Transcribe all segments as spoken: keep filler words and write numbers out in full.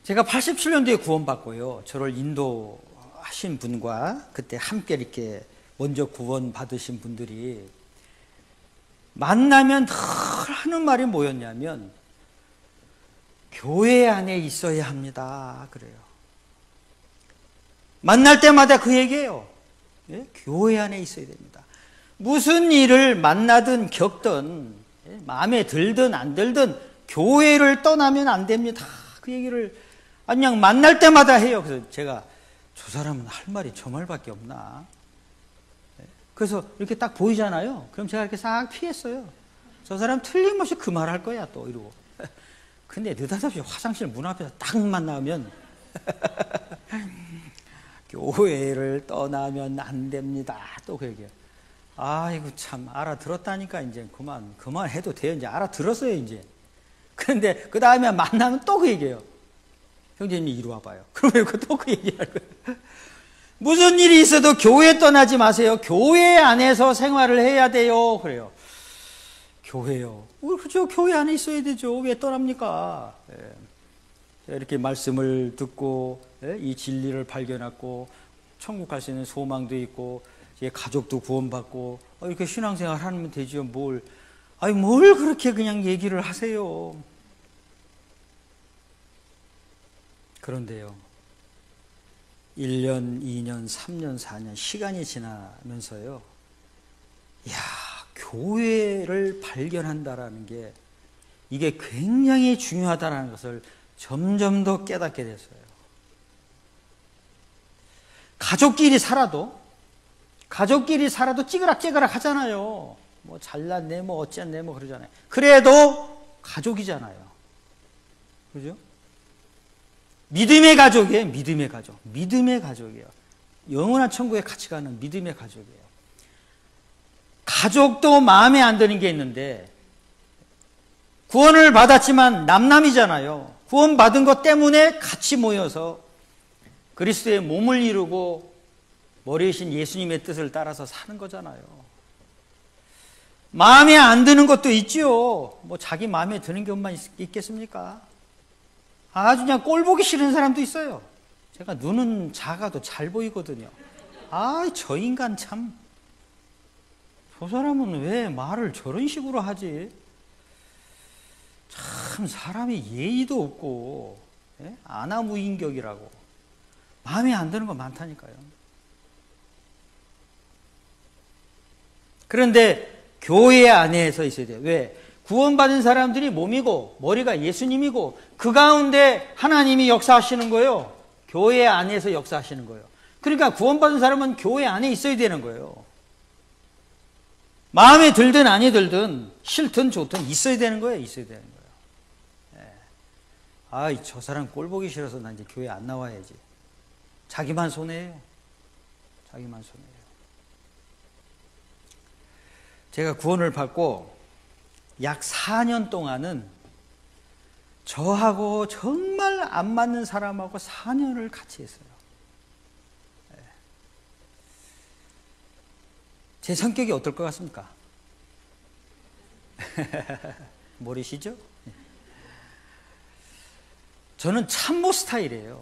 제가 팔십칠 년도에 구원받고요. 저를 인도하신 분과 그때 함께 이렇게 먼저 구원받으신 분들이 만나면 늘 하는 말이 뭐였냐면 교회 안에 있어야 합니다. 그래요. 만날 때마다 그 얘기예요. 예? 교회 안에 있어야 됩니다. 무슨 일을 만나든 겪든 예? 마음에 들든 안 들든 교회를 떠나면 안 됩니다. 그 얘기를 그냥 만날 때마다 해요. 그래서 제가 저 사람은 할 말이 저 말밖에 없나. 그래서 이렇게 딱 보이잖아요. 그럼 제가 이렇게 싹 피했어요. 저 사람 틀림없이 그 말 할 거야 또 이러고. 근데 느닷없이 화장실 문 앞에서 딱 만나면 교회를 떠나면 안 됩니다. 또 그 얘기예요. 아이고 참 알아들었다니까 이제 그만 그만해도 돼요. 이제 알아들었어요 이제. 그런데 그 다음에 만나면 또 그 얘기예요. 형제님이 이리 와봐요. 그러면 또 그 얘기할 거예요. 무슨 일이 있어도 교회 떠나지 마세요. 교회 안에서 생활을 해야 돼요. 그래요. 교회요. 그렇죠. 교회 안에 있어야 되죠. 왜 떠납니까? 예. 이렇게 말씀을 듣고 예? 이 진리를 발견하고 천국 갈 수 있는 소망도 있고 이제 가족도 구원받고 이렇게 신앙생활 하면 되죠. 뭘 아니 뭘 그렇게 그냥 얘기를 하세요. 그런데요. 일 년, 이 년, 삼 년, 사 년 시간이 지나면서요. 야, 교회를 발견한다라는 게 이게 굉장히 중요하다는 것을 점점 더 깨닫게 됐어요. 가족끼리 살아도 가족끼리 살아도 찌그락찌그락 하잖아요. 뭐 잘났네 뭐 어쨌네 뭐 그러잖아요. 그래도 가족이잖아요. 그죠? 믿음의 가족이에요. 믿음의 가족. 믿음의 가족이에요. 영원한 천국에 같이 가는 믿음의 가족이에요. 가족도 마음에 안 드는 게 있는데 구원을 받았지만 남남이잖아요. 구원받은 것 때문에 같이 모여서 그리스도의 몸을 이루고 머리이신 예수님의 뜻을 따라서 사는 거잖아요. 마음에 안 드는 것도 있죠. 뭐 자기 마음에 드는 것만 있겠습니까? 아주 그냥 꼴 보기 싫은 사람도 있어요. 제가 눈은 작아도 잘 보이거든요. 아, 저 인간 참, 저 사람은 왜 말을 저런 식으로 하지? 참 사람이 예의도 없고 예? 아나무인격이라고. 마음에 안 드는 거 많다니까요. 그런데 교회 안에서 있어야 돼요. 왜? 구원받은 사람들이 몸이고 머리가 예수님이고 그 가운데 하나님이 역사하시는 거예요. 교회 안에서 역사하시는 거예요. 그러니까 구원받은 사람은 교회 안에 있어야 되는 거예요. 마음에 들든 아니 들든 싫든 좋든 있어야 되는 거예요. 있어야 되는 거예요. 네. 아이, 저 사람 꼴 보기 싫어서 나 이제 교회 안 나와야지. 자기만 손해예요. 자기만 손해예요. 제가 구원을 받고 약 사 년 동안은 저하고 정말 안 맞는 사람하고 사 년을 같이 했어요. 제 성격이 어떨 것 같습니까? 모르시죠? 저는 참모 스타일이에요.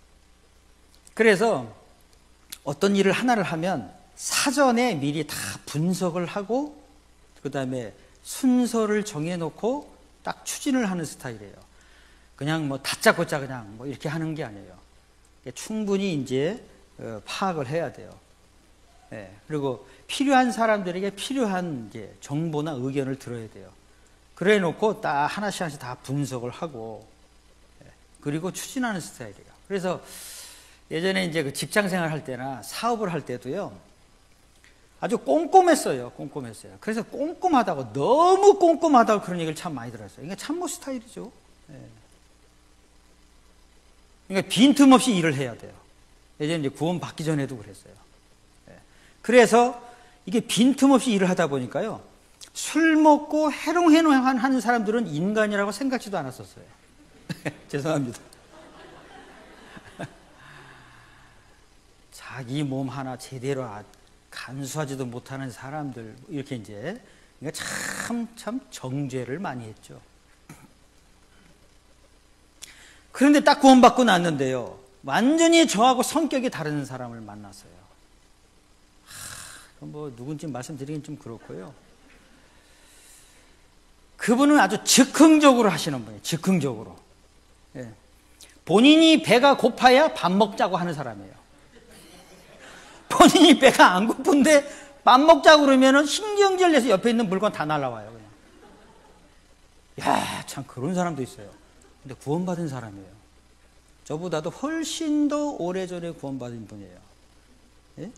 그래서 어떤 일을 하나를 하면 사전에 미리 다 분석을 하고 그 다음에 순서를 정해놓고 딱 추진을 하는 스타일이에요. 그냥 뭐 다짜고짜 그냥 뭐 이렇게 하는 게 아니에요. 충분히 이제 파악을 해야 돼요. 네. 그리고 필요한 사람들에게 필요한 이제 정보나 의견을 들어야 돼요. 그래 놓고 딱 하나씩 하나씩 다 분석을 하고 그리고 추진하는 스타일이에요. 그래서 예전에 이제 그 직장 생활 할 때나 사업을 할 때도요. 아주 꼼꼼했어요. 꼼꼼했어요. 그래서 꼼꼼하다고, 너무 꼼꼼하다고 그런 얘기를 참 많이 들었어요. 이게 참모 스타일이죠. 네. 그러니까 빈틈없이 일을 해야 돼요. 예전에 이제 구원 받기 전에도 그랬어요. 네. 그래서 이게 빈틈없이 일을 하다 보니까요. 술 먹고 해롱해롱 하는 사람들은 인간이라고 생각지도 않았었어요. 죄송합니다. 자기 몸 하나 제대로 간수하지도 못하는 사람들, 이렇게 이제, 그러니까 참, 참 정죄를 많이 했죠. 그런데 딱 구원받고 났는데요, 완전히 저하고 성격이 다른 사람을 만났어요. 하, 뭐 누군지 말씀드리긴 좀 그렇고요. 그분은 아주 즉흥적으로 하시는 분이에요. 즉흥적으로. 예. 본인이 배가 고파야 밥 먹자고 하는 사람이에요. 본인이 배가 안 고픈데 밥 먹자고 그러면은 신경질 내서 옆에 있는 물건 다 날라와요. 그냥. 야, 참 그런 사람도 있어요. 근데 구원받은 사람이에요. 저보다도 훨씬 더 오래전에 구원받은 분이에요. 예?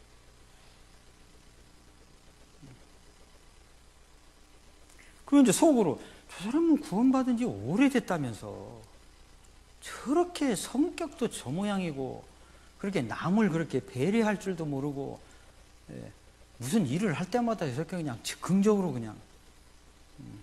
그럼 이제 속으로, 저 사람은 구원받은 지 오래됐다면서 저렇게 성격도 저 모양이고 그렇게 남을 그렇게 배려할 줄도 모르고, 예, 무슨 일을 할 때마다 저렇게 그냥 즉흥적으로 그냥, 음.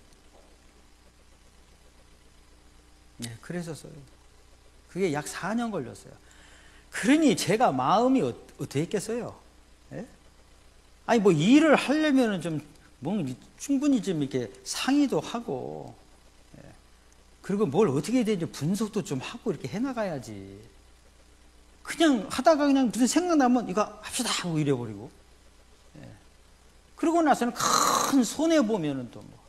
네, 그랬었어요. 그게 약 사 년 걸렸어요. 그러니 제가 마음이 어, 어떻게 했겠어요? 예? 아니 뭐 일을 하려면은 좀 뭐 충분히 좀 이렇게 상의도 하고, 예, 그리고 뭘 어떻게 해야 되는지 분석도 좀 하고 이렇게 해나가야지. 그냥 하다가 그냥 무슨 생각나면 이거 합시다 하고 이래버리고, 예. 그러고 나서는 큰 손해 보면은 또 뭐.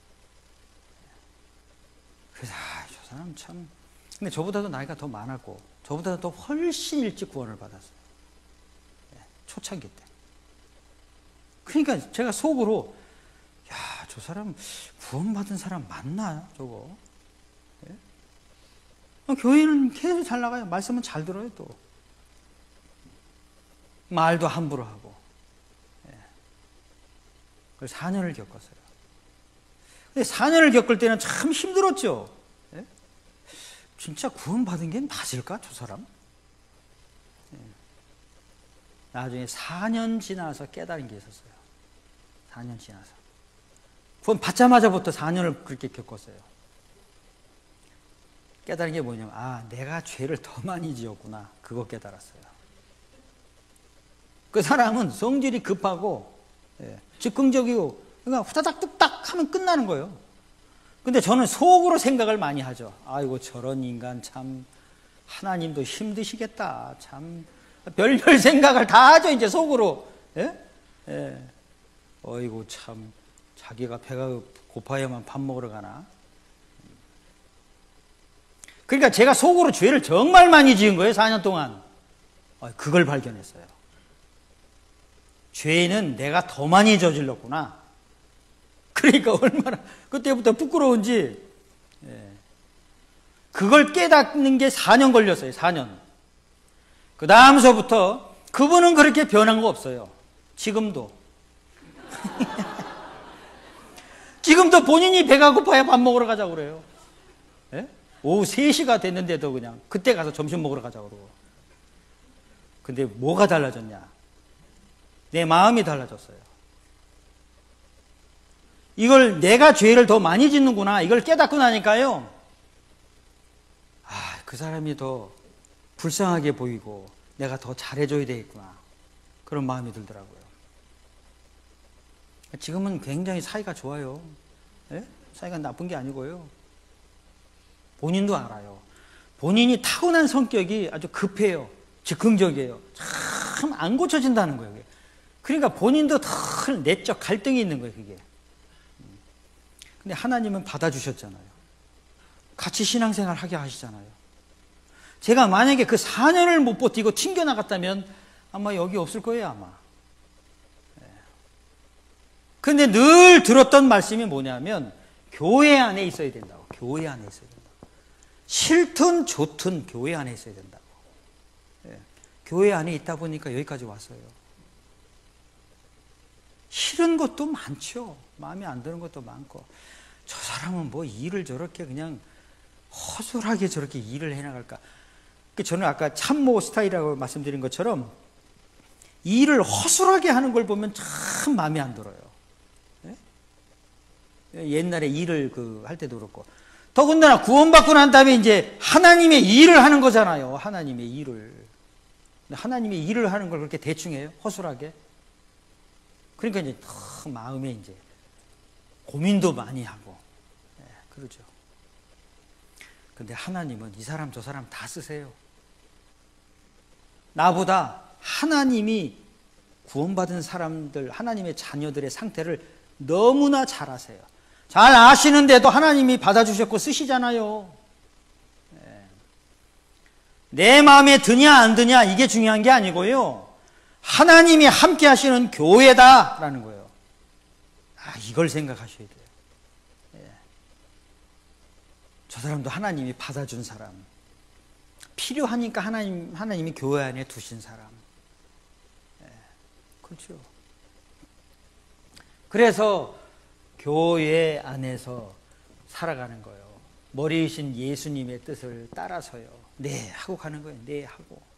그래서 아, 저 사람 참. 근데 저보다도 나이가 더 많았고 저보다도 더 훨씬 일찍 구원을 받았어요. 예, 초창기 때. 그러니까 제가 속으로, 야, 저 사람 구원받은 사람 맞나 저거? 예? 어, 교회는 계속 잘 나가요. 말씀은 잘 들어요. 또 말도 함부로 하고. 예. 그래서 사 년을 겪었어요. 근데 사 년을 겪을 때는 참 힘들었죠. 예? 진짜 구원받은 게 맞을까 저 사람? 예. 나중에 사 년 지나서 깨달은 게 있었어요. 사 년 지나서. 구원 받자마자부터 사 년을 그렇게 겪었어요. 깨달은 게 뭐냐면, 아, 내가 죄를 더 많이 지었구나. 그거 깨달았어요. 그 사람은 성질이 급하고, 예, 즉흥적이고, 그러니까 후다닥 뚝딱 하면 끝나는 거예요. 근데 저는 속으로 생각을 많이 하죠. 아이고, 저런 인간 참, 하나님도 힘드시겠다. 참, 별별 생각을 다 하죠, 이제 속으로. 예? 예. 어이구, 참, 자기가 배가 고파야만 밥 먹으러 가나? 그러니까 제가 속으로 죄를 정말 많이 지은 거예요, 사 년 동안. 그걸 발견했어요. 죄는 내가 더 많이 저질렀구나. 그러니까 얼마나 그때부터 부끄러운지, 예. 그걸 깨닫는 게 사 년 걸렸어요. 사 년. 그 다음서부터 그분은 그렇게 변한 거 없어요. 지금도. 지금도 본인이 배가 고파야 밥 먹으러 가자고 그래요. 예? 오후 세 시가 됐는데도 그냥 그때 가서 점심 먹으러 가자고 그러고. 근데 뭐가 달라졌냐? 내 마음이 달라졌어요. 이걸 내가 죄를 더 많이 짓는구나. 이걸 깨닫고 나니까요. 아, 그 사람이 더 불쌍하게 보이고 내가 더 잘해줘야 되겠구나. 그런 마음이 들더라고요. 지금은 굉장히 사이가 좋아요. 예? 사이가 나쁜 게 아니고요. 본인도 알아요. 본인이 타고난 성격이 아주 급해요. 즉흥적이에요. 참 안 고쳐진다는 거예요. 그러니까 본인도 더 내적 갈등이 있는 거예요. 그게. 근데 하나님은 받아주셨잖아요. 같이 신앙생활 하게 하시잖아요. 제가 만약에 그 사 년을 못 버티고 튕겨나갔다면 아마 여기 없을 거예요, 아마. 근데 늘 들었던 말씀이 뭐냐면 교회 안에 있어야 된다고. 교회 안에 있어야 된다고. 싫든 좋든 교회 안에 있어야 된다고. 예. 교회 안에 있다 보니까 여기까지 왔어요. 싫은 것도 많죠. 마음에 안 드는 것도 많고. 저 사람은 뭐 일을 저렇게 그냥 허술하게 저렇게 일을 해나갈까. 저는 아까 참모 스타일이라고 말씀드린 것처럼 일을 허술하게 하는 걸 보면 참 마음에 안 들어요. 옛날에 일을 그 할 때도 그렇고, 더군다나 구원받고 난 다음에 이제 하나님의 일을 하는 거잖아요. 하나님의 일을. 하나님의 일을 하는 걸 그렇게 대충 해요? 허술하게? 그러니까 이제 더 마음에 이제 고민도 많이 하고, 네, 그러죠. 근데 하나님은 이 사람 저 사람 다 쓰세요. 나보다 하나님이 구원받은 사람들, 하나님의 자녀들의 상태를 너무나 잘 아세요. 잘 아시는데도 하나님이 받아주셨고 쓰시잖아요. 내 마음에 드냐 안 드냐 이게 중요한 게 아니고요. 하나님이 함께 하시는 교회다라는 거예요. 아, 이걸 생각하셔야 돼요. 예. 저 사람도 하나님이 받아준 사람, 필요하니까 하나님, 하나님이 교회 안에 두신 사람. 예. 그렇죠. 그래서 교회 안에서 살아가는 거예요. 머리이신 예수님의 뜻을 따라서요. 네 하고 가는 거예요. 네 하고.